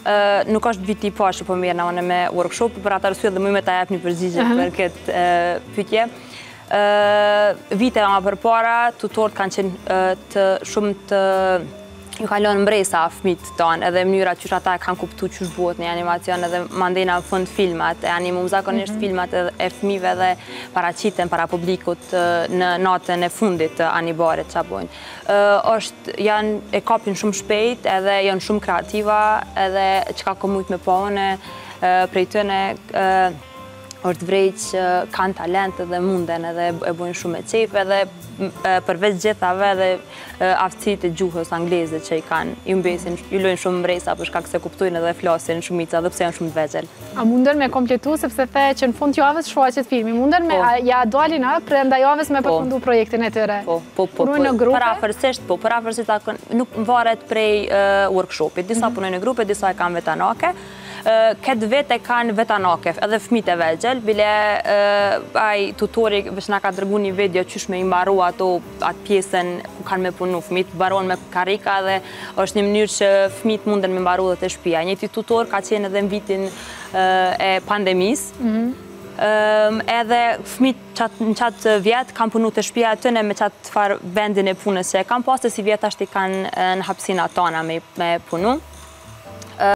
Nuk është viti i parë që po merrna unë me workshop, për atë arsye dhe më me ta jap një përgjigje për këtë pyetje. Vite ma përpara, tutorët kanë qenë shumë të ju kanë lënë mbresa fëmijët tonë, edhe mënyra qysh ata kanë kuptuar qysh bëhet në animacion, edhe mandena në fund filmat e animum, zakonisht filmat e fëmijëve edhe paraqiten para publikut në natën e fundit të anibarit çfarë bojnë. E kapin shumë shpejt, edhe janë shumë kreativa, edhe çka komujt me pa unë prej tyne është vrejt që kanë talent edhe munden edhe e bojnë shumë e qejf edhe përveç gjithave edhe aftësitë e gjuhës angleze që i kanë, ju mbesin, ju lojnë shumë mbresa për shkak se kuptojnë edhe flasin shumica dhe pse janë shumë të vegjël. A munden me kompletu sepse the që në fund javës shfaqet filmi, munden me ja dalin brenda javës me përfundu projektin e tyre? Po. Parafërsisht nuk varet prej workshopit, disa punojnë në grupe, disa e kanë vetanake. Këtë vete kanë vetanake, edhe fëmijët e vegjël, bile ai tutori veç na ka dërgu një video qysh me i mbaru atë pjesën ku kanë me punu fëmijët, mbaron me karika dhe është një mënyrë që fëmijët munden me mbaru dhe të shtëpia. Njëti tutor ka qenë edhe në vitin e pandemisë, edhe fëmijët në qatë vjetë kanë punu të shtëpia tëne me qatë farë vendin e punës që e kanë pas, të si vjetë ashtë i kanë në hapsina tona me punu.